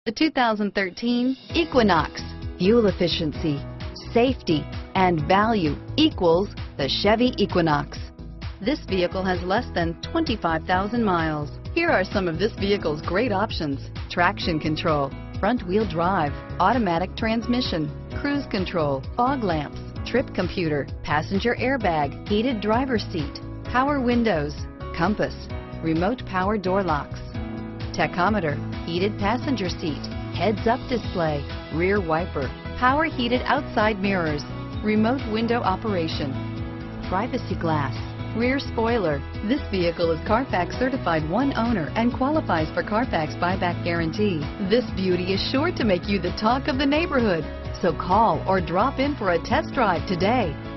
The 2013 Equinox. Fuel efficiency, safety, and value equals the Chevy Equinox. This vehicle has less than 25,000 miles. Here are some of this vehicle's great options: traction control, front-wheel drive, automatic transmission, cruise control, fog lamps, trip computer, passenger airbag, heated driver's seat, power windows, compass, remote power door locks, tachometer, heated passenger seat, heads-up display, rear wiper, power heated outside mirrors, remote window operation, privacy glass, rear spoiler. This vehicle is Carfax certified one owner and qualifies for Carfax buyback guarantee. This beauty is sure to make you the talk of the neighborhood. So call or drop in for a test drive today.